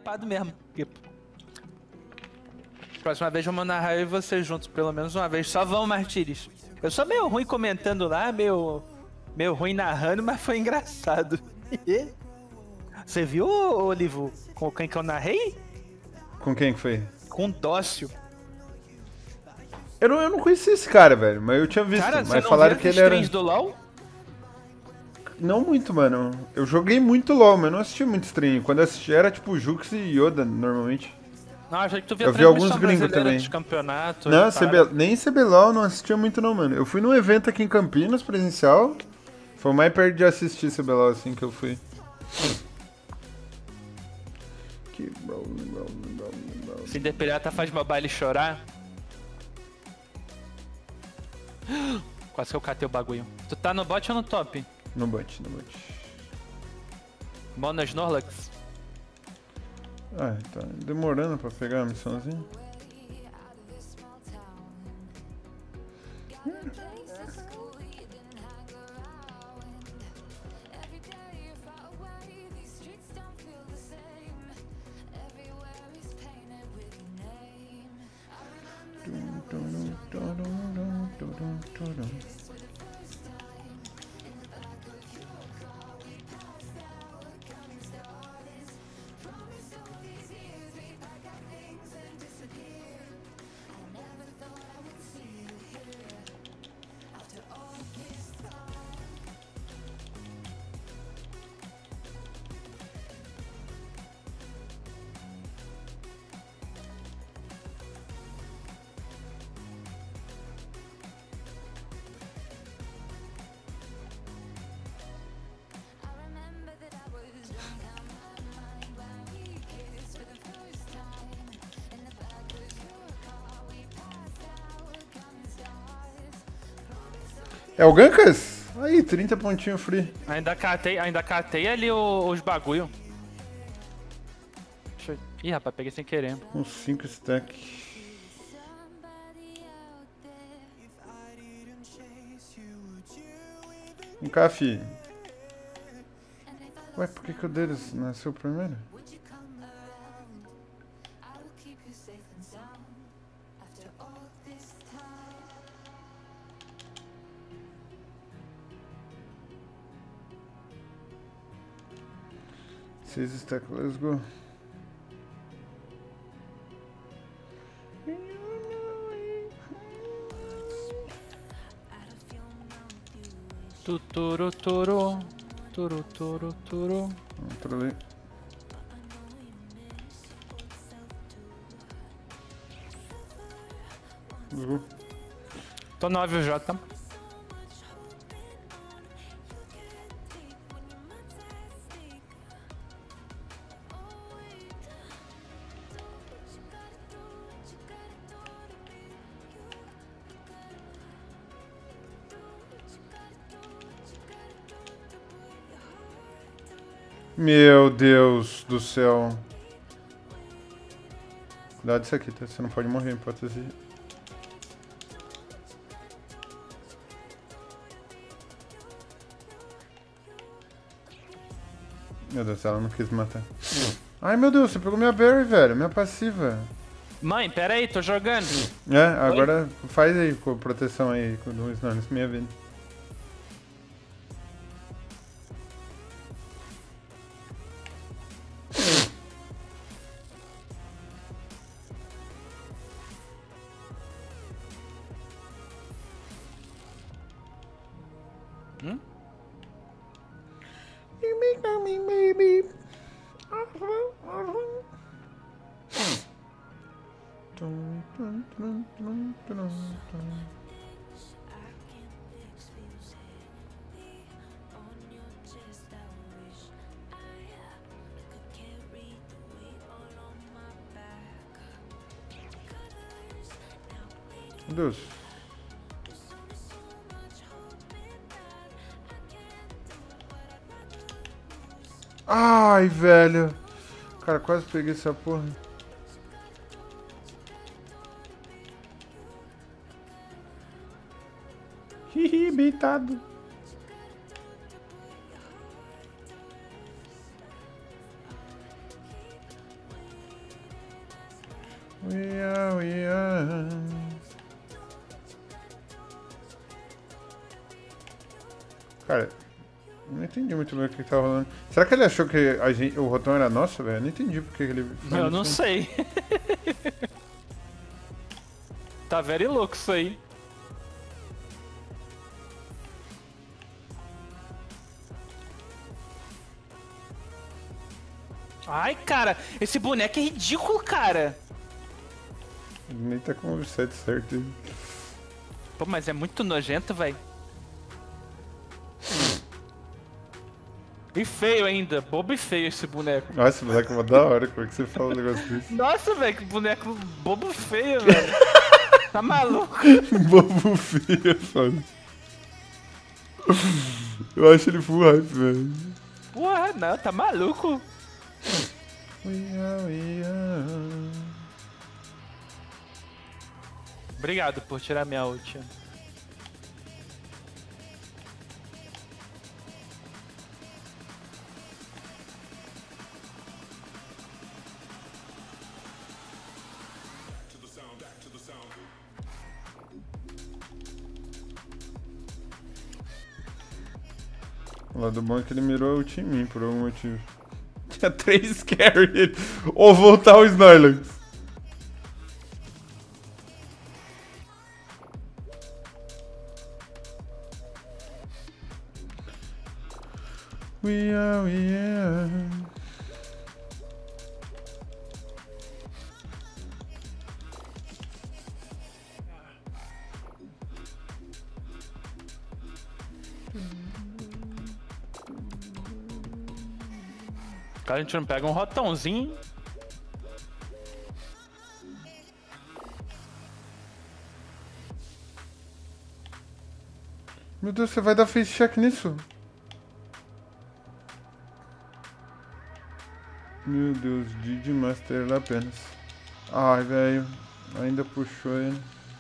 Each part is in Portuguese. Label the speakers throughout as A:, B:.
A: hypado mesmo. Porque próxima vez vamos narrar eu e vocês juntos, pelo menos uma vez. Só vão, Martires. Eu sou meio ruim comentando lá, meio ruim narrando, mas foi engraçado. Você viu, Olivo, com quem que eu narrei?
B: Com quem que foi?
A: Com o Dócio.
B: Eu não conhecia esse cara, velho, mas eu tinha visto.
A: Cara,
B: mas falaram que ele era.
A: Do LoL?
B: Não muito, mano. Eu joguei muito LoL, mas não assisti muito stream. Quando eu assisti era tipo Jux e Yoda, normalmente.
A: Não, achei que tu via
B: Eu vi alguns gringos
A: brasileira
B: também.
A: dos campeonatos.
B: Não, nem CBLOL não assistia muito não, mano. Eu fui num evento aqui em Campinas, presencial. Foi o mais perto de assistir CBLOL assim que eu fui.
A: Cinder Pirata faz mobile chorar. Quase que eu catei o bagulho. Tu tá no bot ou no top?
B: No bot, no bot.
A: Mono Snorlax.
B: Ah, tá demorando pra pegar a missãozinha. É o Gankas? Aí, 30 pontinhos free.
A: Ainda catei ali os bagulho. Deixa eu... Ih, rapaz, peguei sem querer.
B: Uns 5 stack. Um café. Ué, por que o deles nasceu primeiro? Seis stack, let's go.
A: Tuturu.
B: Entra ali. Let's go.
A: Tô 9 o Jota.
B: Meu Deus do céu. Cuidado disso aqui, tá? Você não pode morrer, hipótese. Meu Deus, ela não quis me matar. Ai, meu Deus, você pegou minha berry, velho. Minha passiva.
A: Mãe, pera aí, tô jogando.
B: É, agora faz aí com proteção aí, com o Snorlax, minha vida. Meu Deus. Ai, velho. Cara, quase peguei essa porra. Hihi, beitado. We are. Cara, não entendi muito bem o que tava rolando. Será que ele achou que o botão era nosso, velho? Eu não entendi porque ele...
A: Eu não sei. Tá very louco isso aí. Ai, cara, esse boneco é ridículo, cara.
B: Nem tá com o reset certo aí.
A: Pô, mas é muito nojento, velho. E feio ainda, bobo e feio esse boneco.
B: Nossa, esse boneco é uma da hora, como é que você fala um negócio desse?
A: Nossa, velho, que boneco bobo e feio, velho. Tá maluco?
B: Bobo feio, é foda. Eu acho ele full hype, velho.
A: Porra, não, tá maluco?
B: We are.
A: Obrigado por tirar minha ult.
B: O lado bom é que ele mirou a ult em mim, por algum motivo. Tinha 3 carry. Ou voltar o Snorlax. We are.
A: Cara, a gente não pega um rotãozinho.
B: Meu Deus, você vai dar face check nisso? Meu Deus, Didi Master lá apenas. Ai, velho. Ainda puxou ele.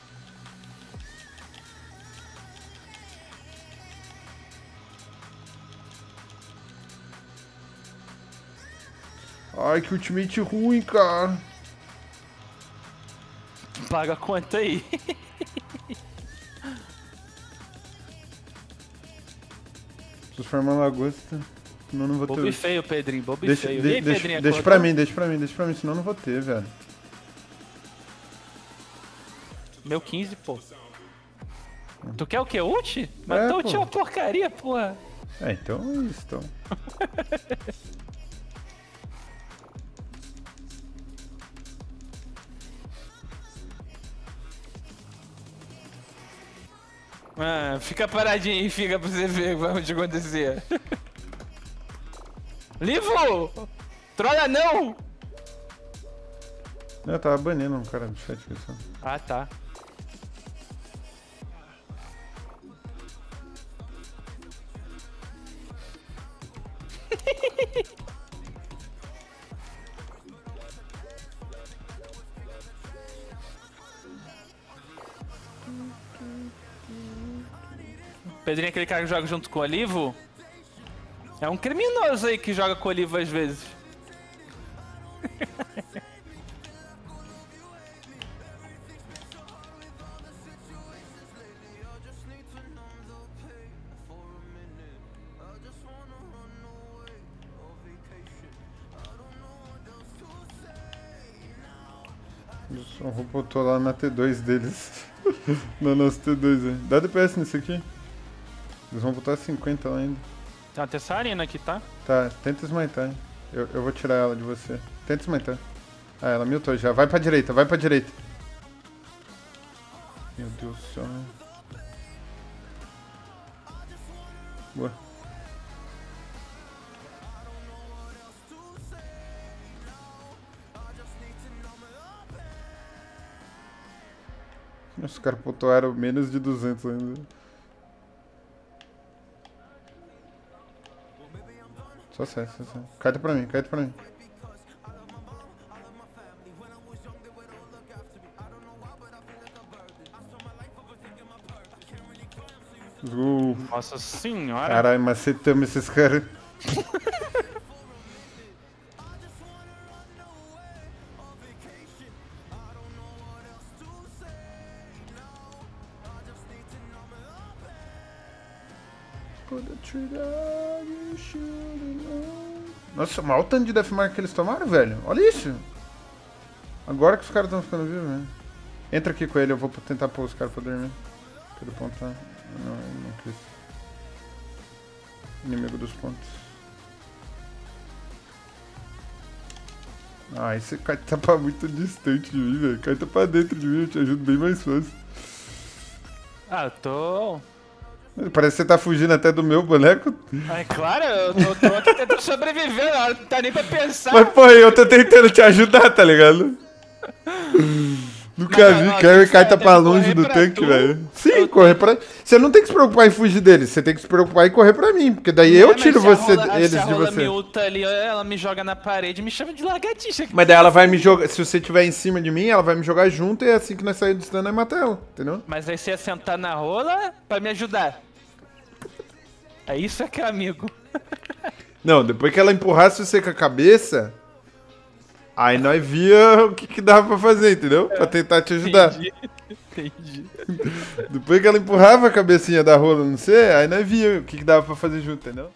B: Ai, que ultimate ruim, cara.
A: Paga a conta aí.
B: Preciso farmar lagosta, senão não vou ter.
A: Bobo e feio, Pedrinho, bobo e
B: Deixa,
A: feio.
B: de-
A: E aí,
B: deixa,
A: Pedrinho,
B: deixa
A: acordou?
B: pra mim, senão não vou ter, velho.
A: Meu 15, pô. Tu quer o que? Ult? Mas
B: É,
A: teu ult
B: pô.
A: é uma porcaria, porra.
B: É, então é isso, então.
A: Ah, fica paradinho e fica pra você ver o que vai acontecer. Livo! Trolla não!
B: Eu tava banindo um cara do chat aqui só.
A: Ah, tá. Pedrinho é aquele cara que joga junto com o Olivo? É um criminoso aí que joga com o Olivo às vezes.
B: Eu só botou lá na T2 deles. Na nossa T2 aí. Dá DPS nesse aqui. Eles vão botar 50 lá ainda.
A: Tem uma Tessarina aqui, tá?
B: Tá, tenta smitar. Eu vou tirar ela de você. Tenta smitar. Ah, ela miltou já. Vai pra direita, vai pra direita. Meu Deus do céu. Boa. Os caras pontuaram menos de 200 ainda. Só sai, só sai. Caeta pra mim, caeta pra mim.
A: Nossa senhora.
B: Caralho, macetamos esses caras. Nossa, mal o tanto de Deathmark que eles tomaram, velho. Olha isso. Agora que os caras estão ficando vivos, velho. Entra aqui com ele, eu vou tentar pôr os caras pra dormir. Quero pontar. Não quis. Inimigo dos pontos. Ah, esse cara tá muito distante de mim, velho. O cara tá pra dentro de mim, eu te ajudo bem mais fácil.
A: Ah, eu tô...
B: Parece que você tá fugindo até do meu boneco.
A: É claro, eu tô aqui tentando sobreviver, não tá nem pra pensar.
B: Mas, pô, eu tô tentando te ajudar, tá ligado? Nunca vi, cara, o cara tá pra longe do tanque, velho. Sim, correr pra... Você não tem que se preocupar em fugir deles, você tem que se preocupar em correr pra mim, porque daí eu tiro eles de você.
A: Se a rola ali, ela me joga na parede e me chama de lagartixa.
B: Mas daí ela vai me jogar, se você estiver em cima de mim, ela vai me jogar junto e é assim que nós saímos do stun, nós matamos ela, entendeu?
A: Mas aí você ia sentar na rola pra me ajudar. É isso que é amigo.
B: Não, depois que ela empurrasse você com a cabeça, aí nós via o que dava pra fazer, entendeu? Pra tentar te ajudar.
A: Entendi.
B: Depois que ela empurrava a cabecinha da rola, não sei, aí nós via o que dava pra fazer junto, entendeu?